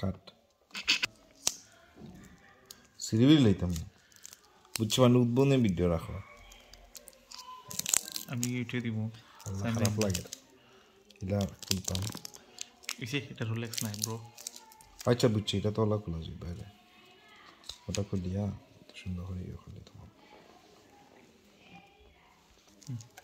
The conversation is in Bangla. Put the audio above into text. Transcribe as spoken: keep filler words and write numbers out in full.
কাট সিরিবিল লইতাম বুঝছি মানে উদ্বোধনে ভিডিও রাখো আমি এটা দিব খারাপ লাগে এটা খুলতাম ইসে এটা রোলেক্স নাই ব্রো আচ্ছা বুঝছি এটা তো ওলা খোলা যাবে বাইরে ওটা খুলিয়া সুন্দর করে ইয়ে খুলে তোমার